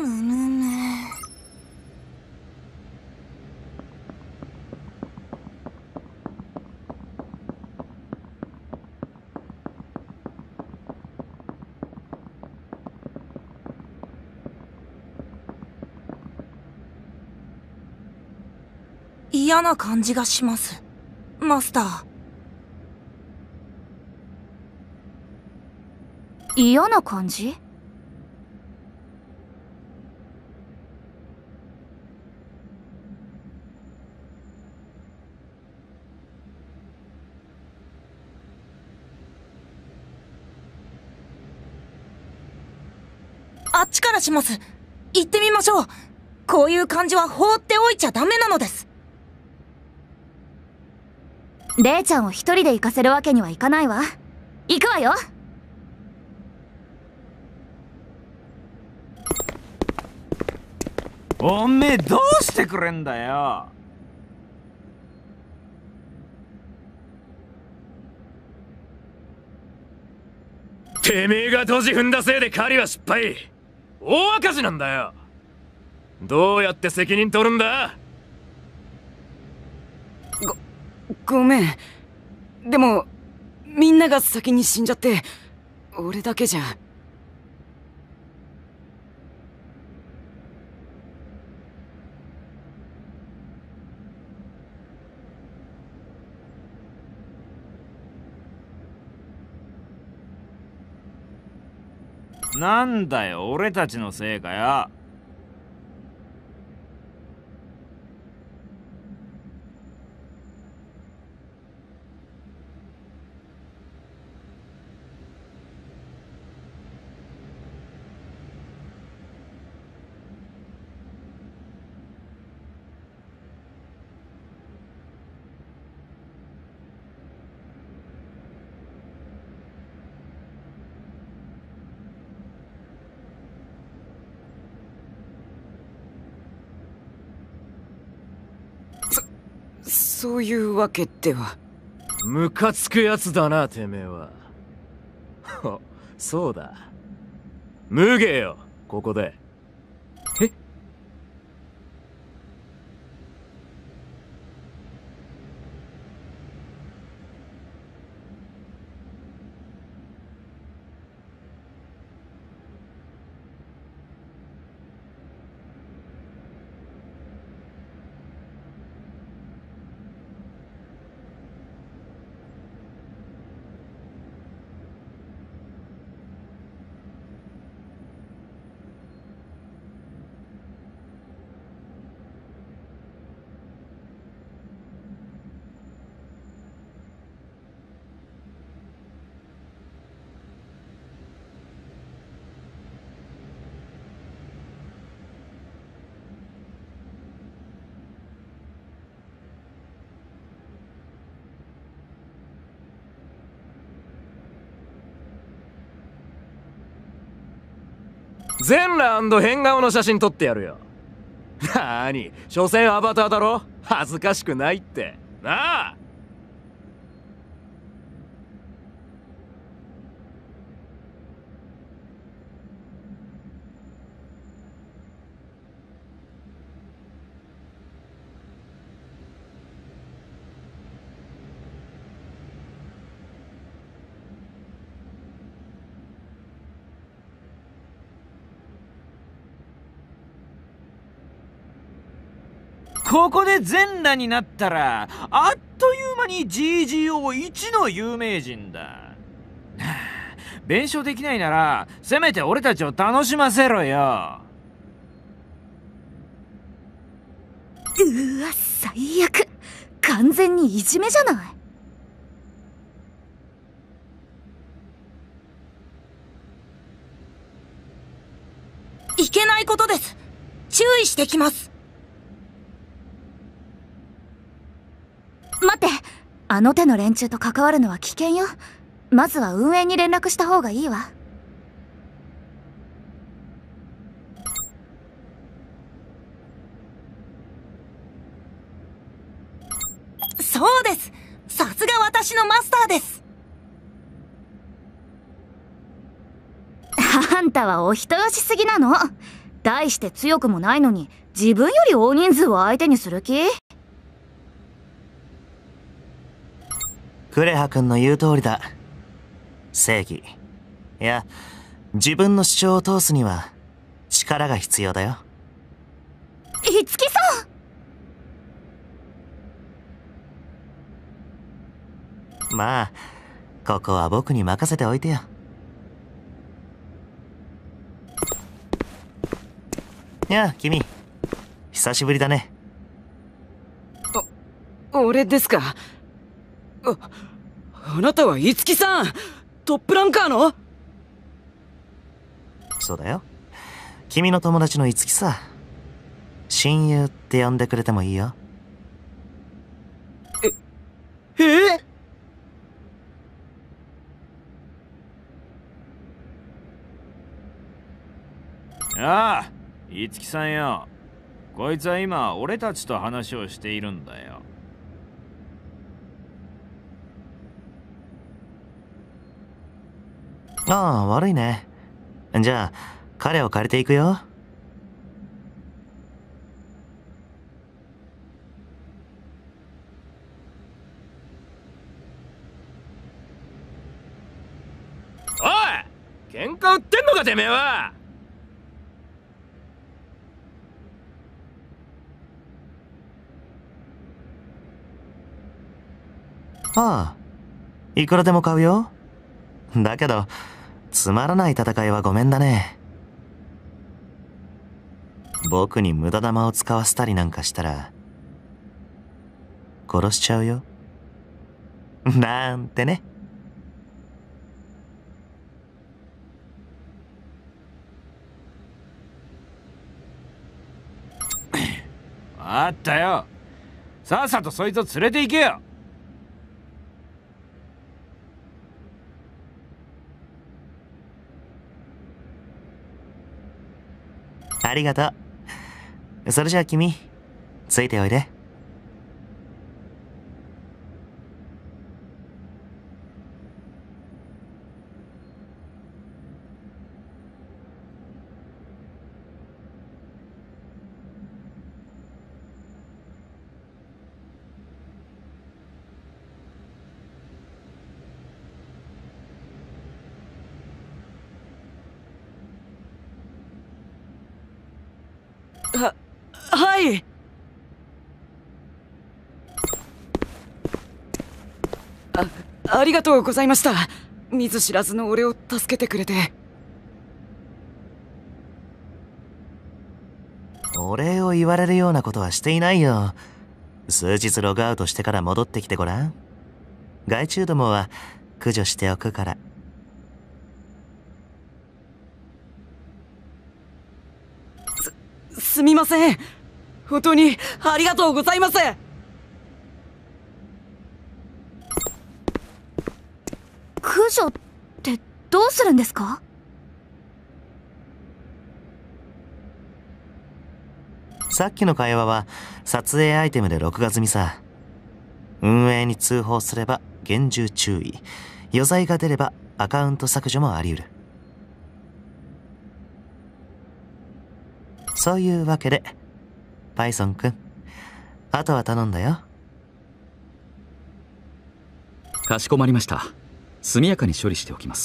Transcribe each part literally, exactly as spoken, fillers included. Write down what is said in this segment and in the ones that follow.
むむむ。嫌な感じがします、マスター。 嫌な感じ？ あっちからします。行ってみましょう。こういう感じは放っておいちゃダメなのです。 レイちゃんを一人で行かせるわけにはいかないわ。行くわよ。 おめえどうしてくれんだよ。 てめえがドジ踏んだせいで狩りは失敗。大赤字なんだよ。どうやって責任取るんだ？ ご、ごめん。でもみんなが先に死んじゃって俺だけじゃ。 なんだよ、俺たちのせいかよ。 そういうわけでは。 ムカつくやつだな、てめえは。そうだ。脱げよ、ここで。 え？ 全裸変顔の写真撮ってやるよ。なーに、所詮アバターだろ。恥ずかしくないってなあ。 ここで全裸になったらあっという間に ジージーオーいち の有名人だ。弁償できないならせめて俺たちを楽しませろよ。 うわ、最悪。完全にいじめじゃない。 いけないことです。注意してきます。 待って、あの手の連中と関わるのは危険よ。まずは運営に連絡した方がいいわ。 そうです。さすが私のマスターです。 あんたはお人よしすぎなの。 大して強くもないのに自分より大人数を相手にする気？ クレハ君の言う通りだ。正義、いや自分の主張を通すには力が必要だよ。 いつきさん。まあここは僕に任せておいてよ。いや君、久しぶりだね。 お俺ですか？ああなたは五木さん、トップランカーの？ そうだよ、君の友達の五木さ。親友って呼んでくれてもいいよ。 ええああ、五木さんよ。こいつは今俺たちと話をしているんだよ。 ああ、悪いね。じゃあ彼を借りていくよ。 おい、喧嘩売ってんのかてめえは。 ああ、いくらでも買うよ。だけどつまらない戦いはごめんだね。僕に無駄玉を使わせたりなんかしたら殺しちゃうよ。なんてね。 あったよ。さっさとそいつを連れて行けよ。 ありがとう。それじゃあ君、ついておいで。 ははいあありがとうございました。見ず知らずの俺を助けてくれて。 お礼を言われるようなことはしていないよ。数日ログアウトしてから戻ってきてごらん。害虫どもは駆除しておくから。 すすみません、本当にありがとうございます。 駆除ってどうするんですか？ さっきの会話は撮影アイテムで録画済みさ。運営に通報すれば厳重注意、余罪が出ればアカウント削除もあり得る。そういうわけでパイソンくん、あとは頼んだよ。 かしこまりました。速やかに処理しておきます。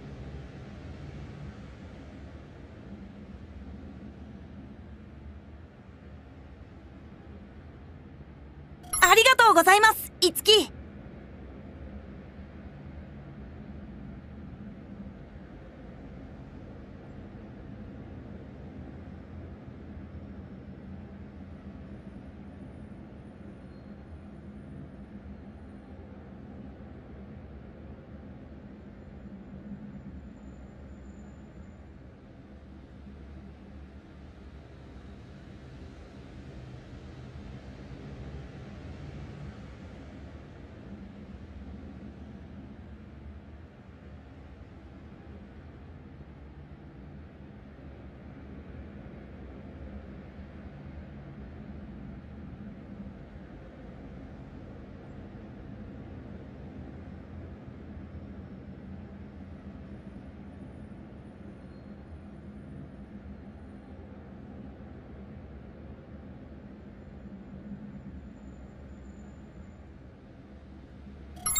ありがとうございます、いつき。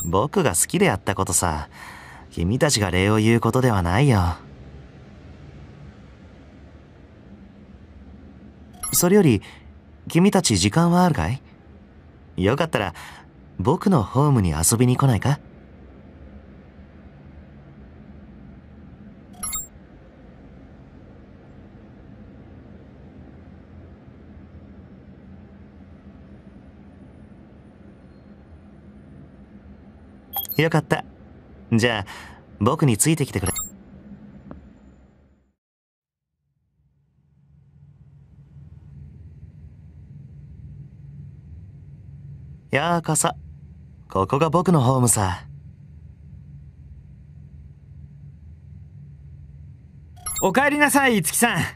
僕が好きでやったことさ。君たちが礼を言うことではないよ。それより、君たち時間はあるかい？よかったら、僕のホームに遊びに来ないか？よかった。じゃあ、僕についてきてくれ。ようこそ。ここが僕のホームさ。 お帰りなさい、いつきさん。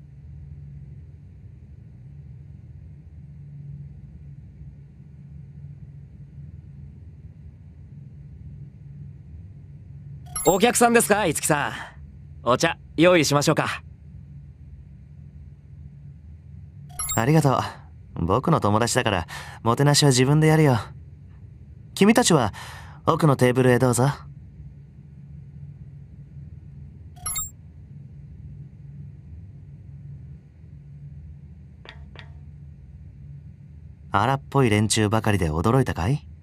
お客さんですか、いつきさん。お茶用意しましょうか。 ありがとう。僕の友達だからもてなしは自分でやるよ。君たちは奥のテーブルへどうぞ。荒っぽい連中ばかりで驚いたかい？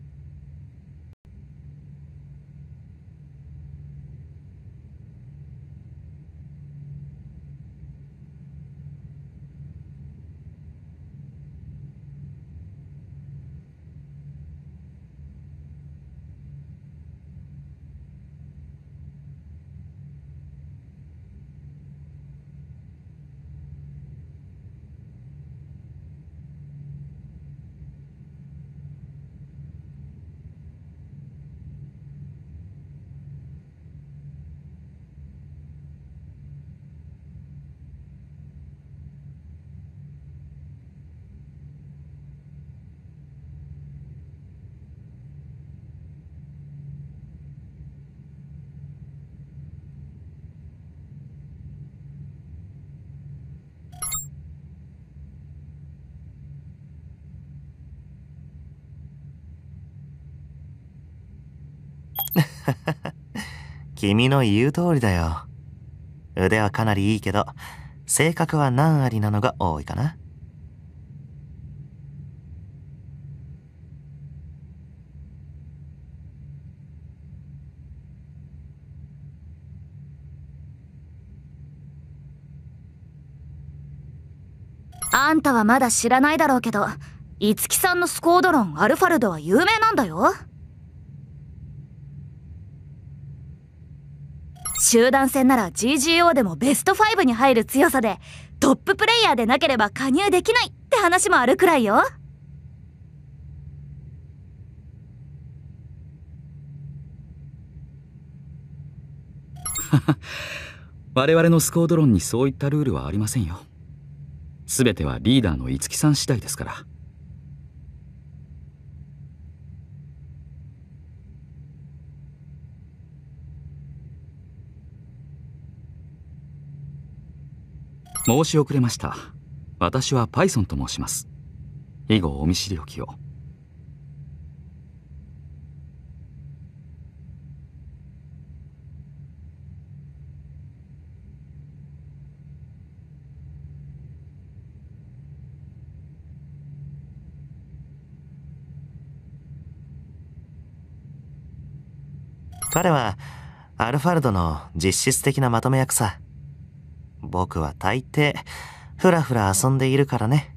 君の言う通りだよ。腕はかなりいいけど、性格は難ありなのが多いかな。 あんたはまだ知らないだろうけど、いつきさんのスコードロンアルファルドは有名なんだよ。集団戦なら ジージーオー でもベストファイブに入る強さで、トッププレイヤーでなければ加入できないって話もあるくらいよ。 我々のスコードロンにそういったルールはありませんよ。すべてはリーダーの五木さん次第ですから。申し遅れました。私はパイソンと申します。以後お見知りおきを。 彼はアルファルドの実質的なまとめ役さ。僕は大抵ふらふら遊んでいるからね。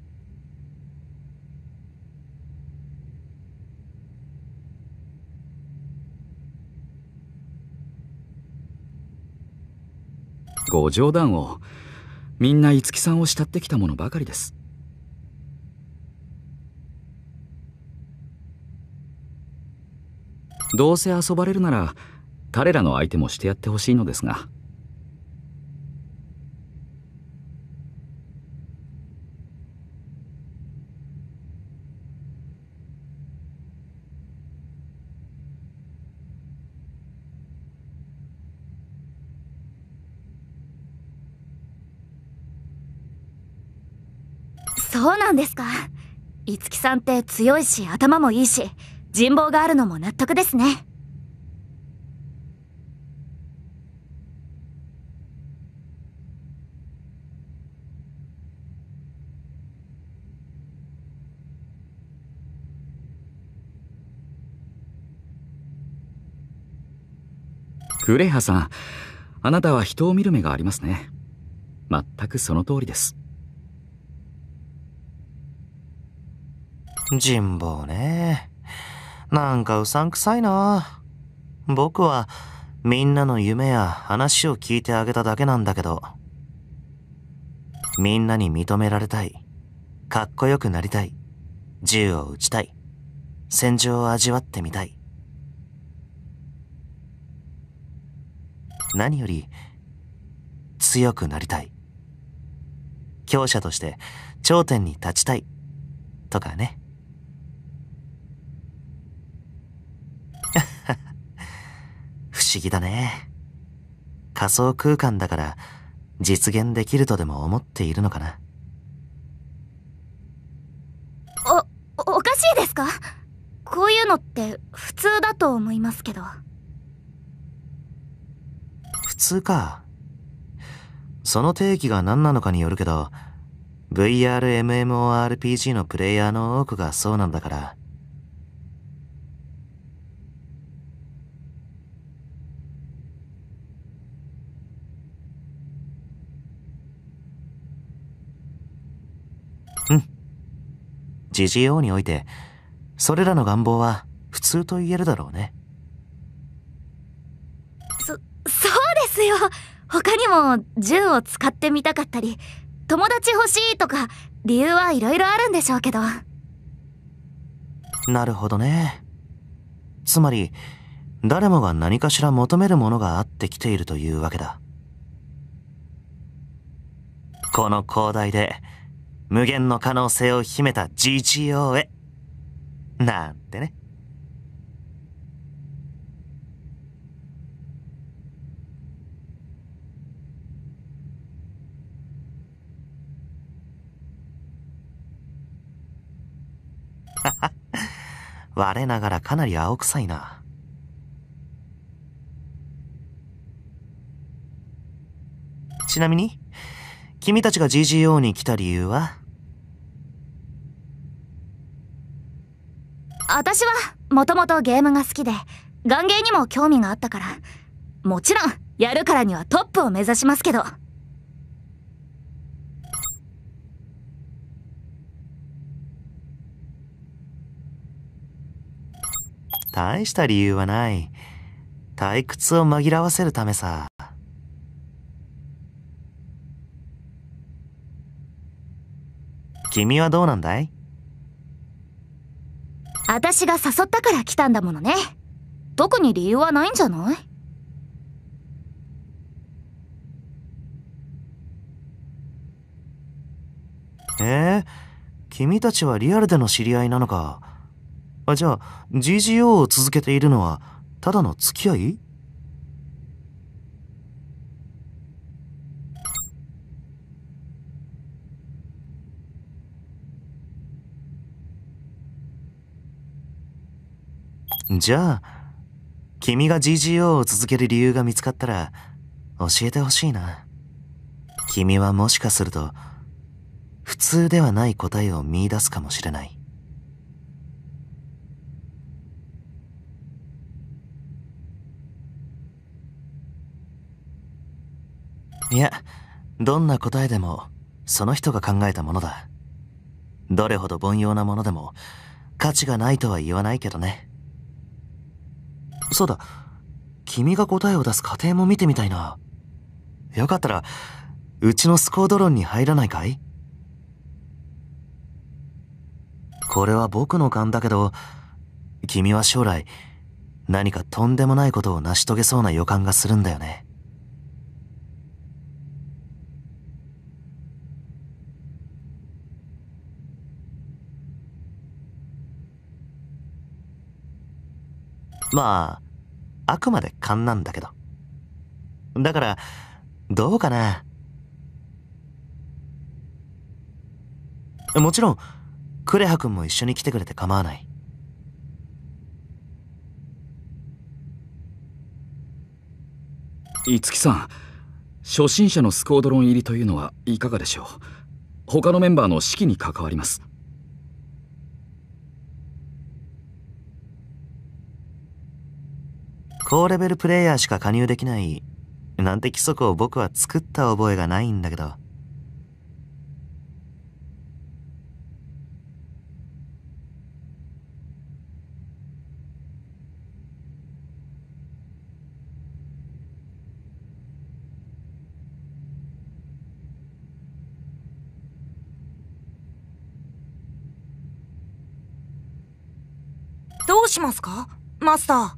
ご冗談を。みんな五木さんを慕ってきたものばかりです。どうせ遊ばれるなら彼らの相手もしてやってほしいのですが。 そうなんですか。いつきさんって強いし頭もいいし、 人望があるのも納得ですね。 クレハさん、あなたは人を見る目がありますね。全くその通りです。 人望ね。なんかうさんくさいな。僕はみんなの夢や話を聞いてあげただけなんだけど、みんなに認められたい、かっこよくなりたい、銃を撃ちたい、戦場を味わってみたい。何より強くなりたい、強者として頂点に立ちたいとかね。不思議だね。仮想空間だから実現できるとでも思っているのかな。 お、おかしいですか？こういうのって普通だと思いますけど。 普通か。その定義が何なのかによるけど、ブイアールエムエムオーアールピージー のプレイヤーの多くがそうなんだから。うん。ジージーオー において、それらの願望は普通と言えるだろうね。 そ、そうですよ。他にも銃を使ってみたかったり、友達欲しいとか、理由はいろいろあるんでしょうけど。 なるほどね。つまり、誰もが何かしら求めるものがあってきているというわけだ。この広大で、無限の可能性を秘めた ジージーオー へ。なんてね。我ながらかなり青臭いな。ちなみに、君たちが ジージーオー に来た理由は？ 私はもともとゲームが好きで、ガンゲーにも興味があったから、もちろんやるからにはトップを目指しますけど。 大した理由はない。退屈を紛らわせるためさ。君はどうなんだい？ 私が誘ったから来たんだものね。特に理由はないんじゃない？ えー、君たちはリアルでの知り合いなのか。あ、じゃあ ジージーオー を続けているのはただの付き合い？じゃあ君が ジージーオー を続ける理由が見つかったら教えてほしいな。君はもしかすると普通ではない答えを見出すかもしれない。いや、どんな答えでもその人が考えたものだ。どれほど凡庸なものでも価値がないとは言わないけどね。そうだ、君が答えを出す過程も見てみたいな。よかったらうちのスコードロンに入らないかい？これは僕の勘だけど、君は将来何かとんでもないことを成し遂げそうな予感がするんだよね。まあ、あくまで勘なんだけど。だから、どうかな。もちろん、クレハ君も一緒に来てくれて構わない。 五木さん、初心者のスコードロン入りというのはいかがでしょう。他のメンバーの士気に関わります。 高レベルプレイヤーしか加入できないなんて規則を僕は作った覚えがないんだけど。 どうしますかマスター。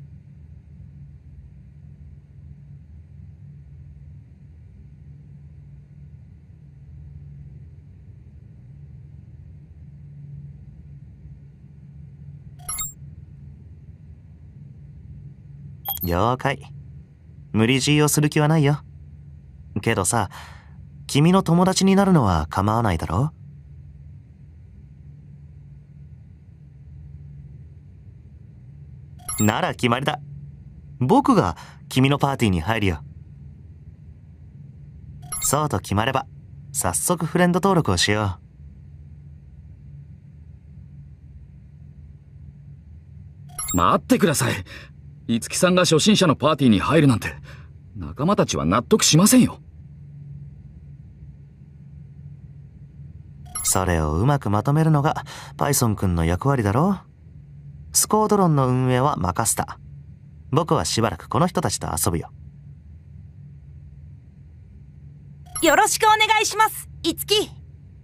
了解。無理強いをする気はないよ。けどさ、君の友達になるのは構わないだろう？なら決まりだ。僕が君のパーティーに入るよ。そうと決まれば、早速フレンド登録をしよう。待ってください。五木さんが初心者のパーティーに入るなんて、仲間たちは納得しませんよ。 それをうまくまとめるのがパイソン君の役割だろ。スコードロンの運営は任せた。僕はしばらくこの人たちと遊ぶよ。 よろしくお願いします、いつき。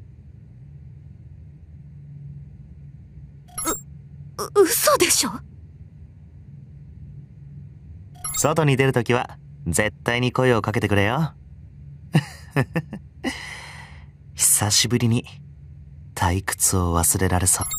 う、嘘でしょ。 外に出るときは絶対に声をかけてくれよ。久しぶりに退屈を忘れられそう。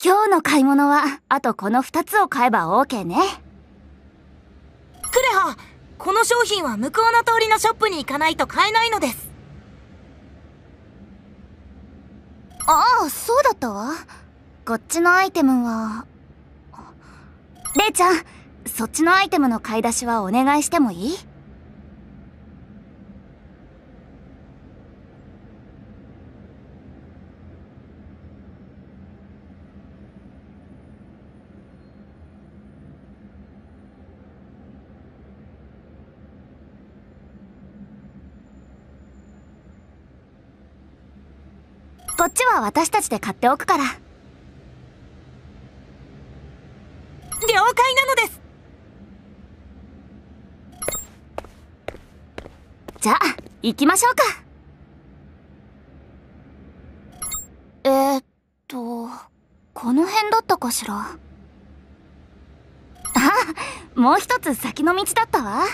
今日の買い物はあとこのふたつを買えば OK ね。 クレハ、この商品は向こうの通りのショップに行かないと買えないのです。 ああ、そうだったわ。こっちのアイテムは。レイちゃん、そっちのアイテムの買い出しはお願いしてもいい？こっちは私たちで買っておくから。了解なのです。 じゃあ行きましょうか。えー、っとこの辺だったかしら。あ、もう一つ先の道だったわ。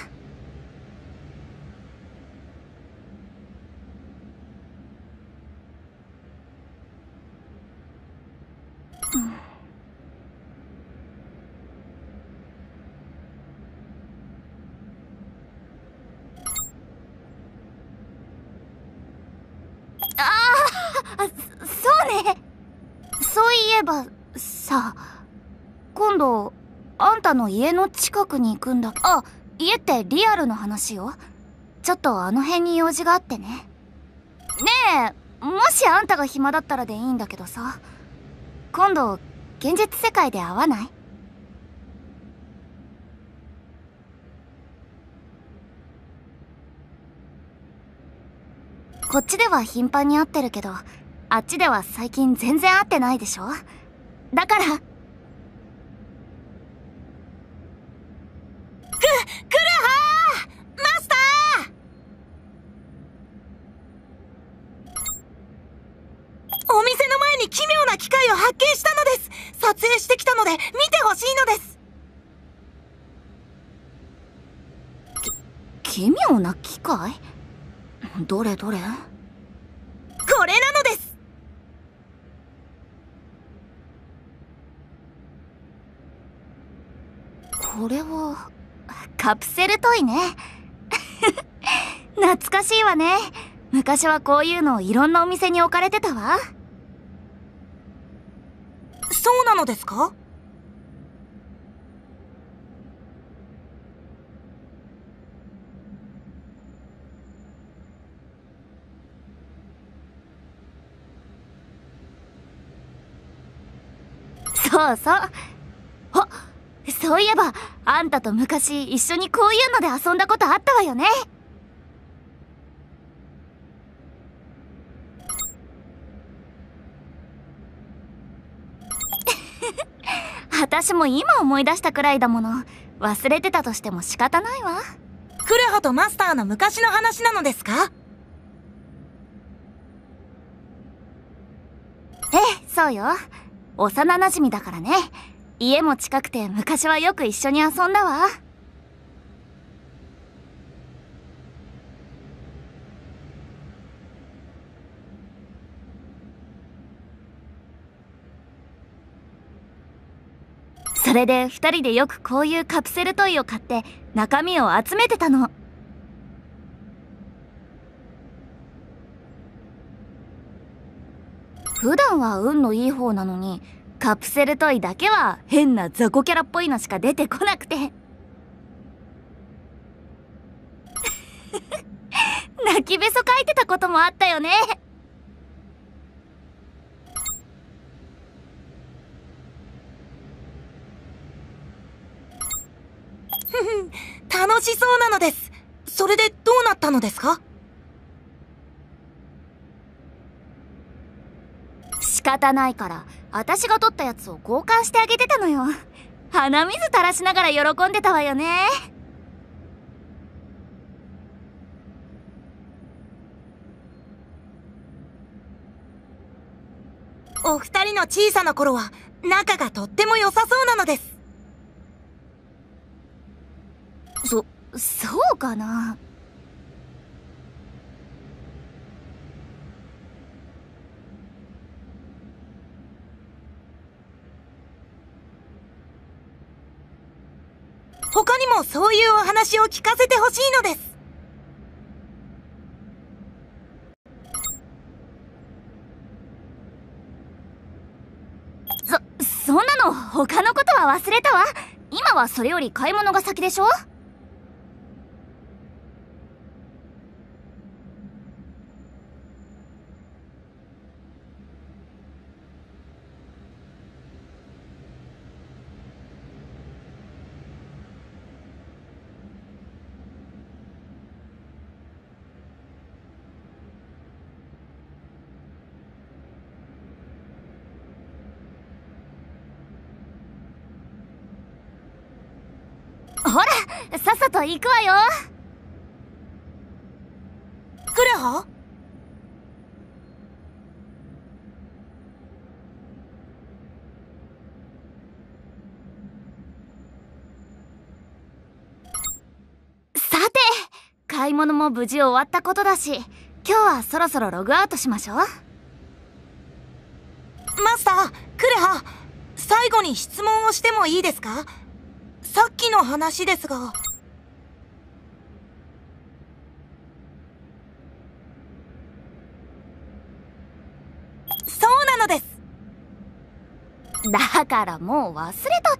あ、そうね。そういえばさ、今度あんたの家の近くに行くんだ。あ、家ってリアルの話よ。ちょっとあの辺に用事があってね。ねえ、もしあんたが暇だったらでいいんだけどさ、今度現実世界で会わない？こっちでは頻繁に会ってるけど、あっちでは最近全然会ってないでしょ。だから。く、クレハー！マスター！お店の前に奇妙な機械を発見したのです。撮影してきたので見てほしいのです。 き、奇妙な機械？どれどれ？ これなのです。 これはカプセルトイね。懐かしいわね。昔はこういうのいろんなお店に置かれてたわ。 そうなのですか？ そうそう。あ、そういえばあんたと昔一緒にこういうので遊んだことあったわよね。私も今思い出したくらいだもの。忘れてたとしても仕方ないわ。 クレハとマスターの昔の話なのですか？ ええ、そうよ。幼馴染だからね。家も近くて昔はよく一緒に遊んだわ。それで二人でよくこういうカプセルトイを買って中身を集めてたの。普段は運のいい方なのに、カプセルトイだけは変な雑魚キャラっぽいのしか出てこなくて。泣きべそかいてたこともあったよね。 楽しそうなのです。それでどうなったのですか？ 仕方ないから私が取ったやつを交換してあげてたのよ。鼻水垂らしながら喜んでたわよね。 お二人の小さな頃は仲がとっても良さそうなのです。 そ、そうかな。 そういうお話を聞かせてほしいのです。 そ、そんなの他のことは忘れたわ。今はそれより買い物が先でしょ。ほら、さっさと行くわよ。 クレハ？ さて、買い物も無事終わったことだし、今日はそろそろログアウトしましょう。 マスター、クレハ、最後に質問をしてもいいですか？さっきの話ですが。そうなのです。 だからもう忘れたって。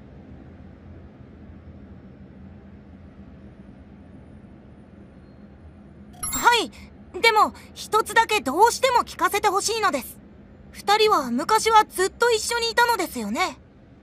はい、でも一つだけどうしても聞かせてほしいのです。二人は昔はずっと一緒にいたのですよね。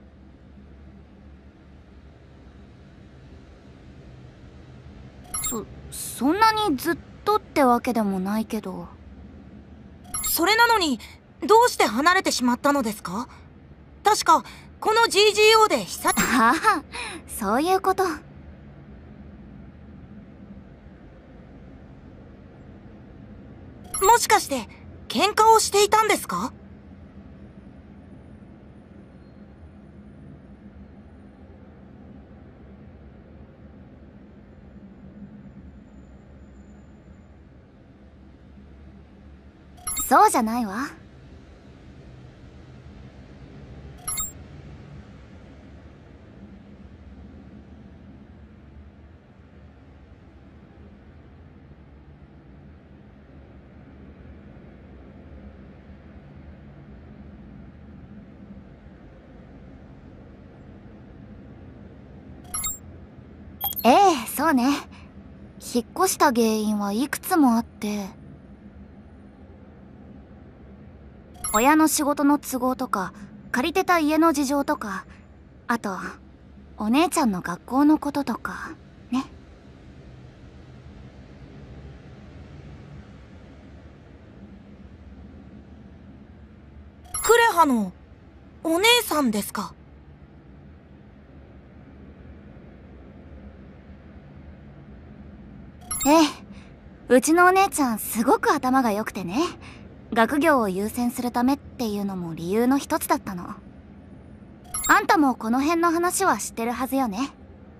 そ、そんなにずっとってわけでもないけど。 それなのに、どうして離れてしまったのですか？確か、この ジージーオー で久々。 ああ、そういうこと。 もしかして、喧嘩をしていたんですか？ そうじゃないわ。ええ、そうね。引っ越した原因はいくつもあって、親の仕事の都合とか、借りてた家の事情とか、あと、お姉ちゃんの学校のこととか、ね。 クレハの、お姉さんですか？ ええ、うちのお姉ちゃんすごく頭が良くてね。学業を優先するためっていうのも理由の一つだったの。あんたもこの辺の話は知ってるはずよね。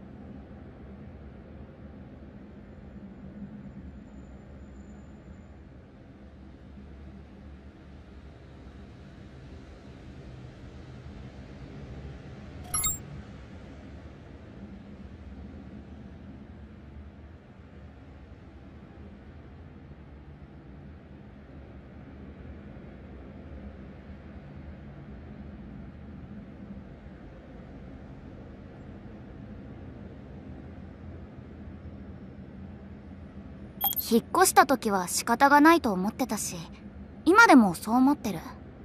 引っ越した時は仕方がないと思ってたし、今でもそう思ってる。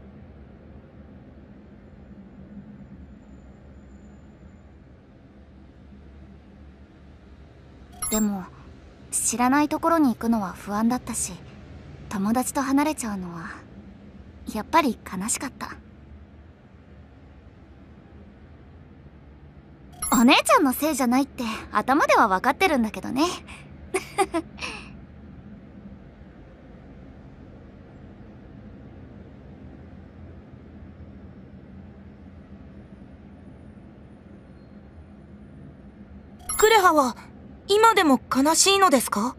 でも、知らないところに行くのは不安だったし、友達と離れちゃうのは、やっぱり悲しかった。お姉ちゃんのせいじゃないって頭では分かってるんだけどね。 クレハは、今でも悲しいのですか？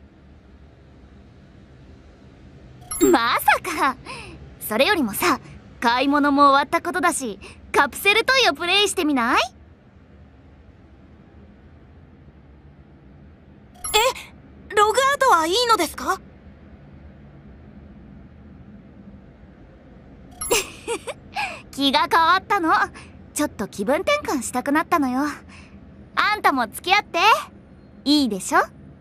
まさか。それよりもさ、 買い物も終わったことだし、カプセルトイをプレイしてみない？ え、ログアウトはいいのですか？ 気が変わったの。ちょっと気分転換したくなったのよ。あんたも付き合って。いいでしょ？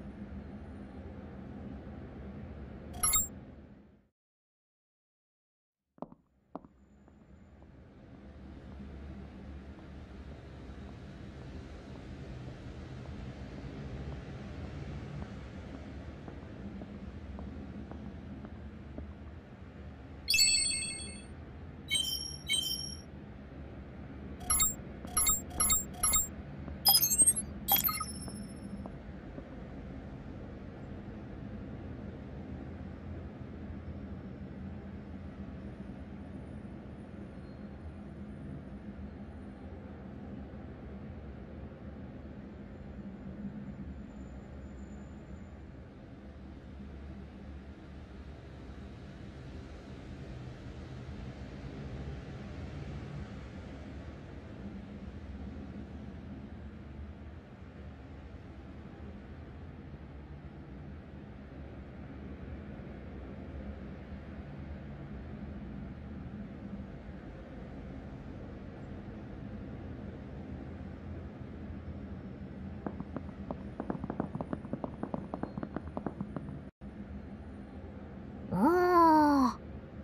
おー。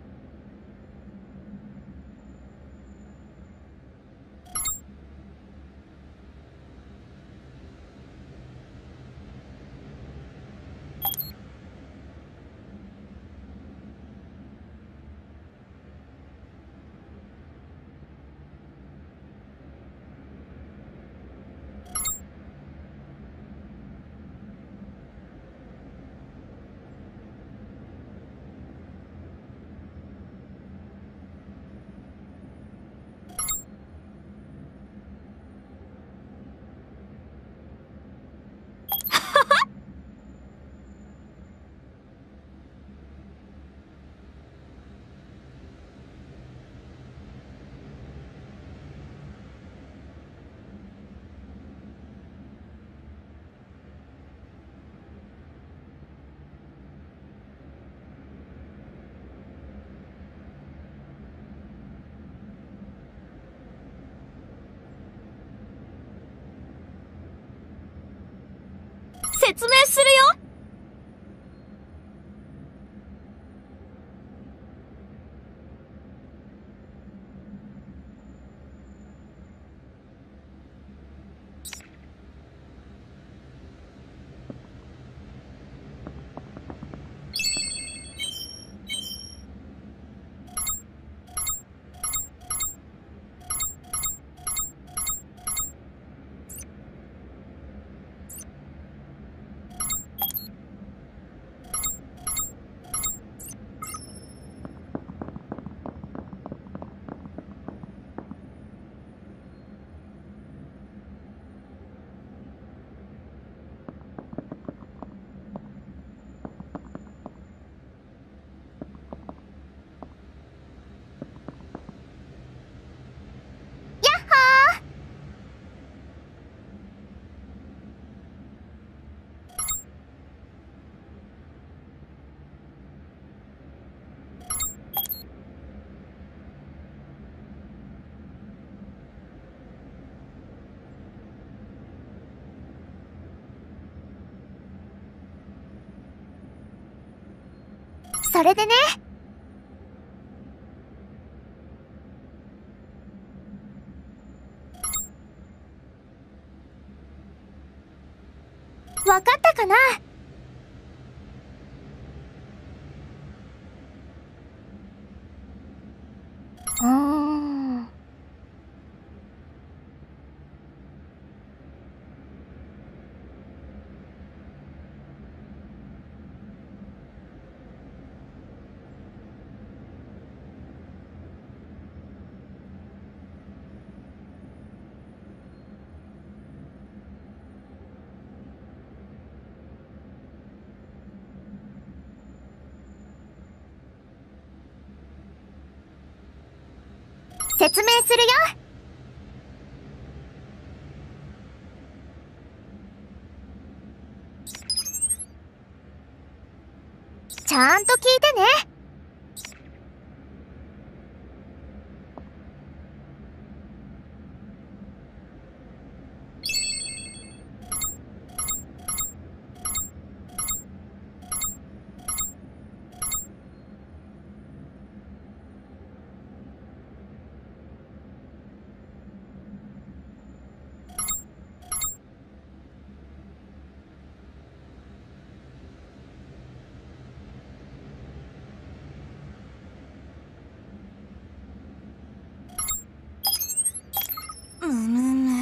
説明するよ。それでね。わかったかな？うーん。 説明するよ。ちゃんと聞いてね。 むむむ。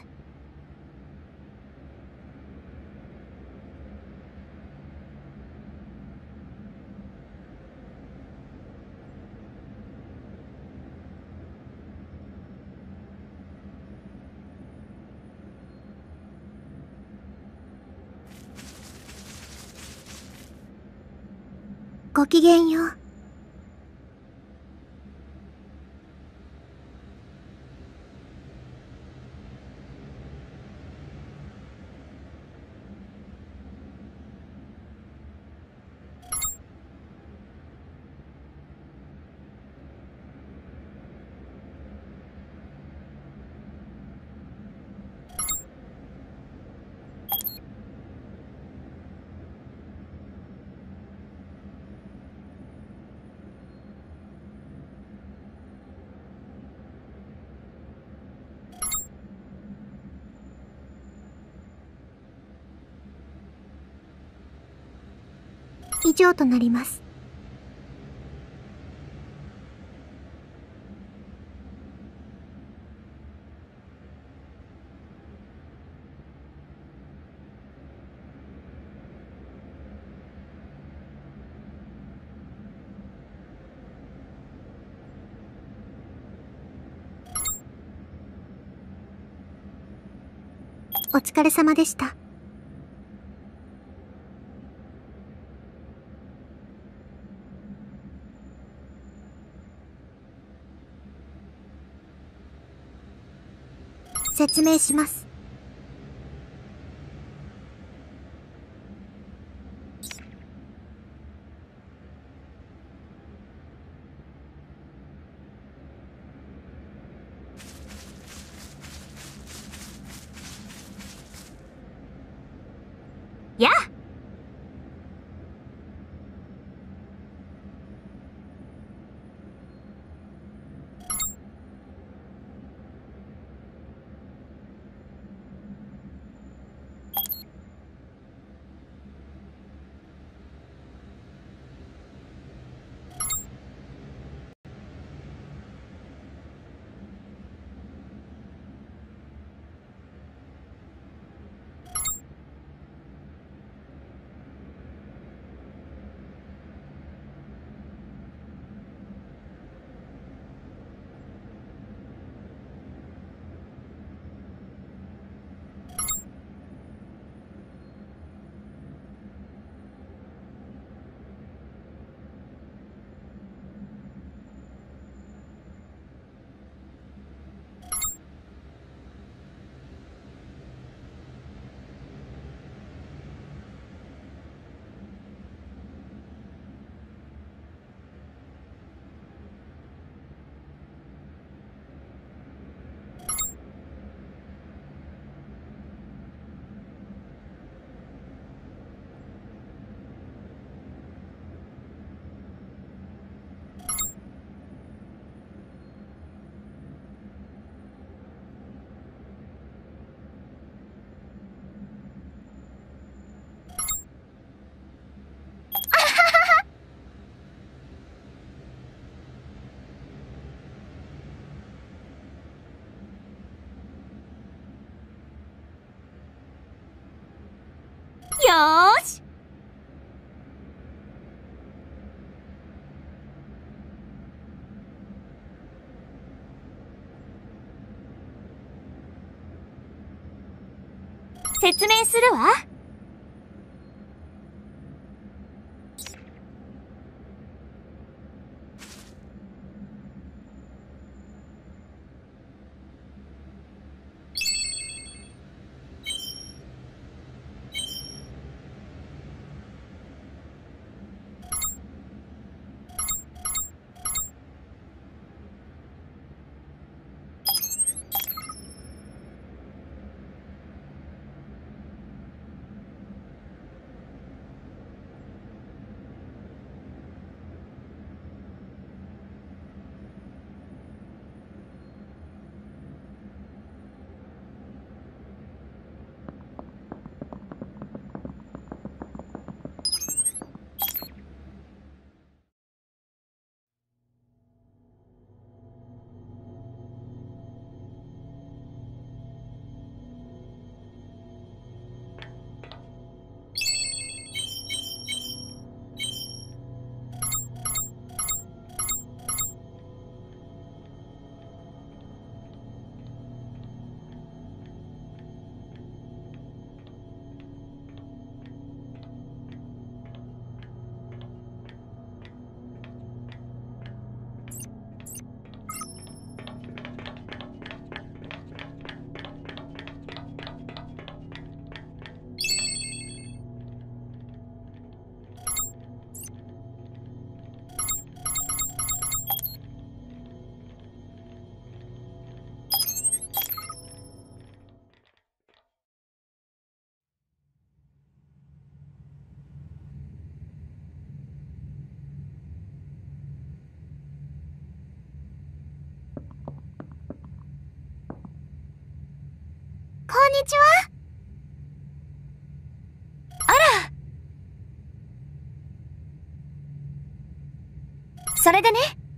ごきげんよう。以上となります。お疲れ様でした。説明します。やあ。よーし。説明するわ。 にちは。あら。それでね。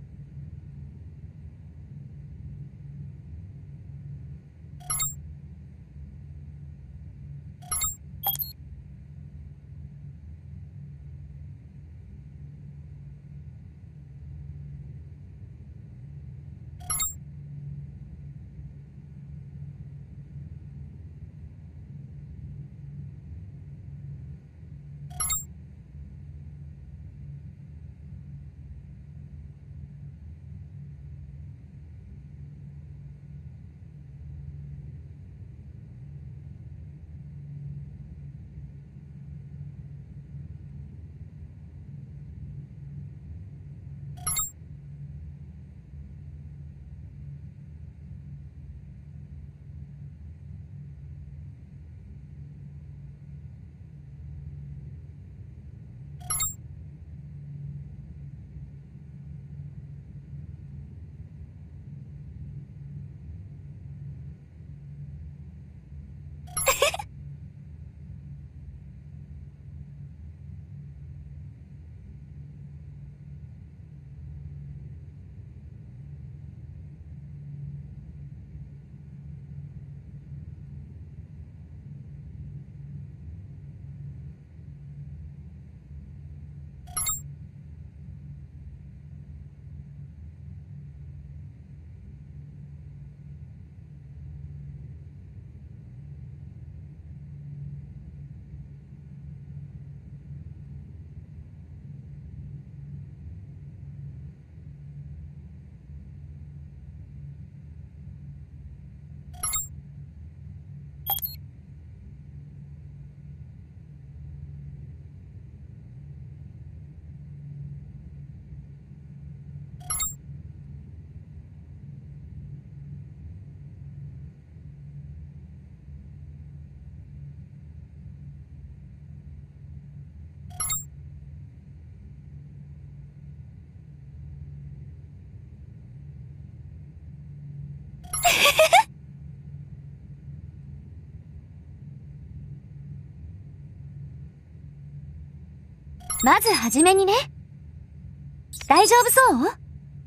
まずはじめにね。大丈夫そう？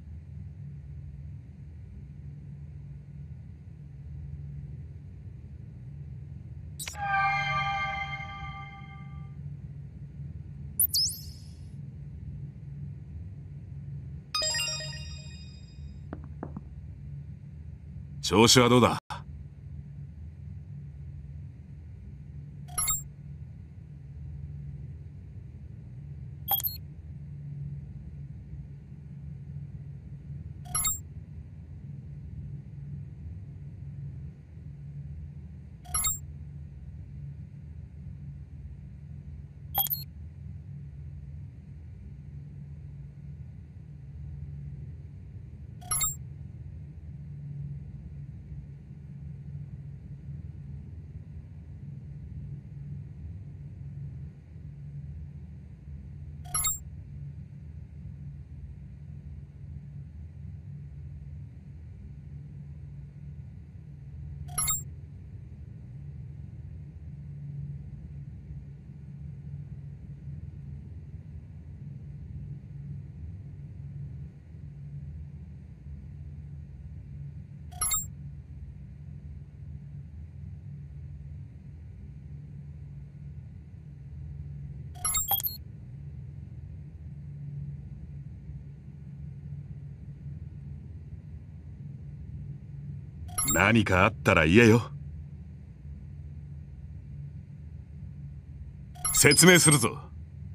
調子はどうだ？何かあったら言えよ。説明するぞ。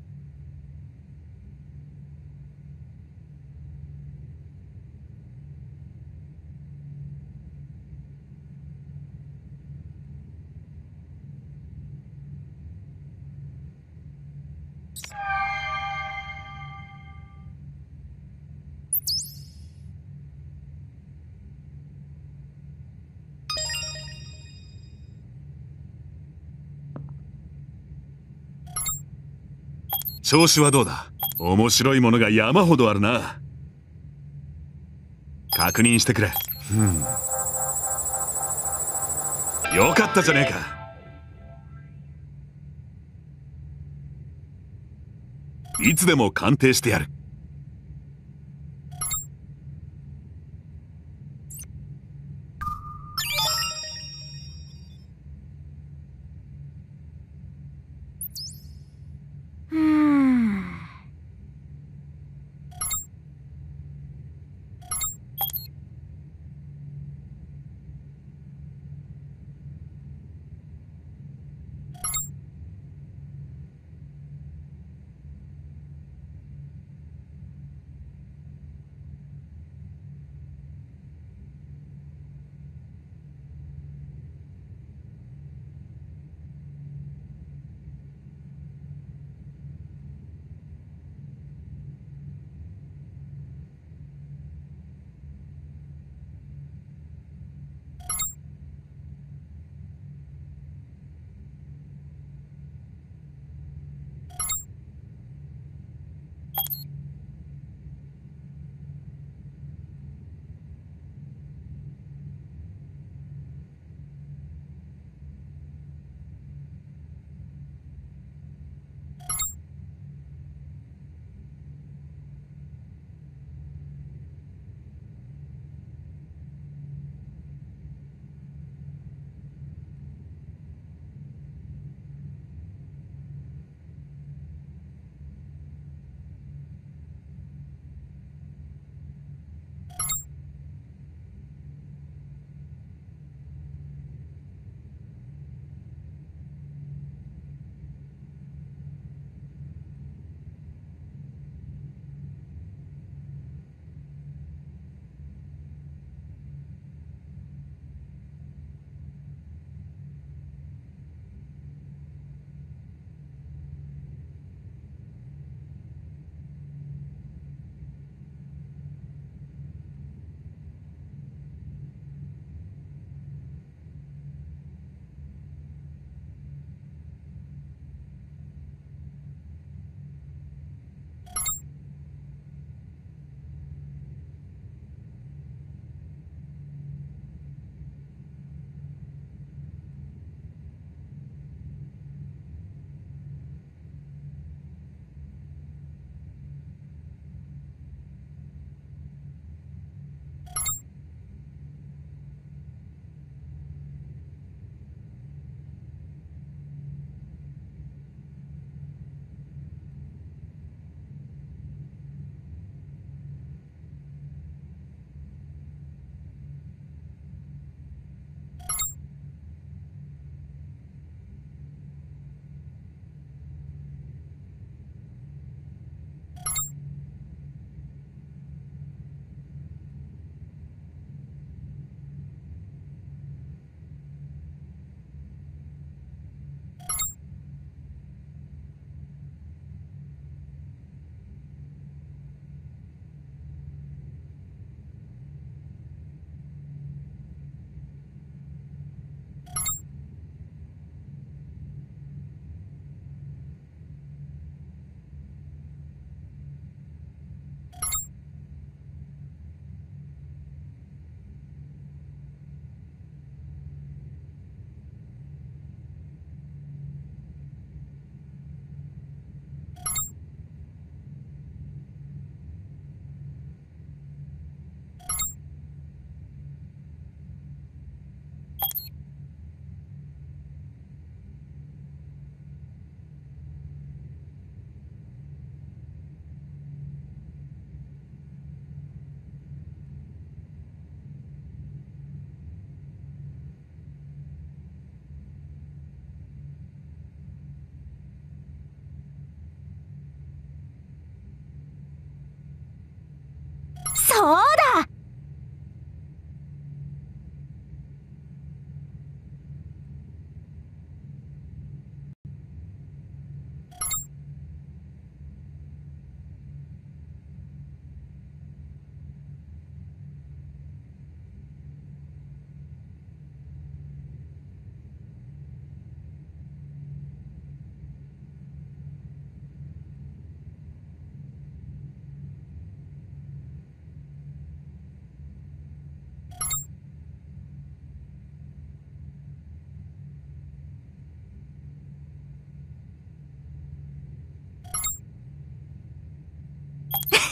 調子はどうだ？面白いものが山ほどあるな。確認してくれ。 うん。 よかったじゃねえか。いつでも鑑定してやる。 うーん。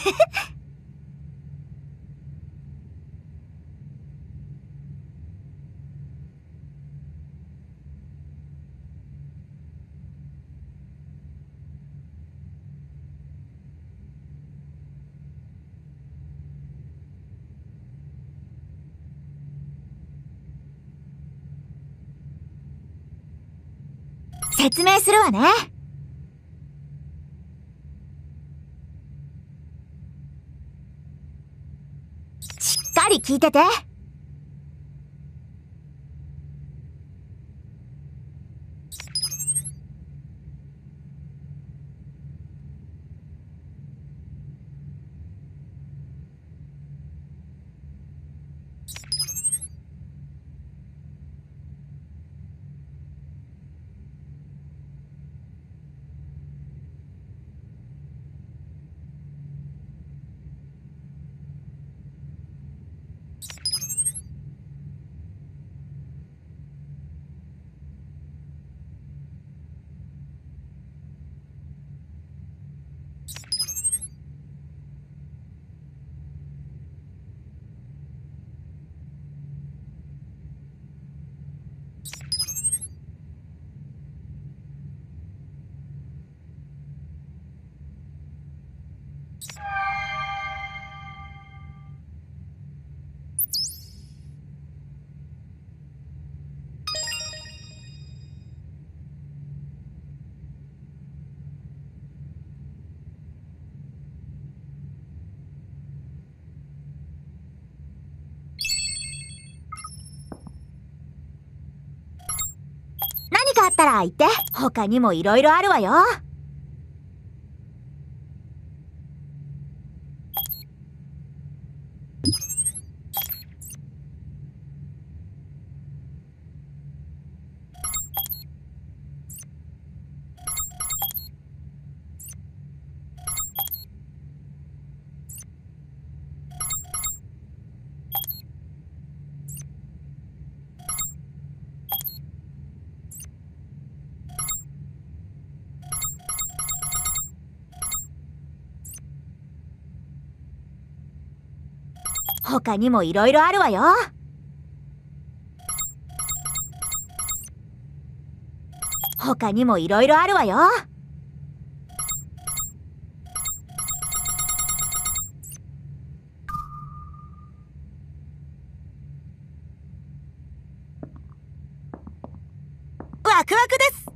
説明するわね。しっかり聞いてて。何かあったら言って。他にもいろいろあるわよ。他にもいろいろあるわよ。他にもいろいろあるわよ。ワクワクです。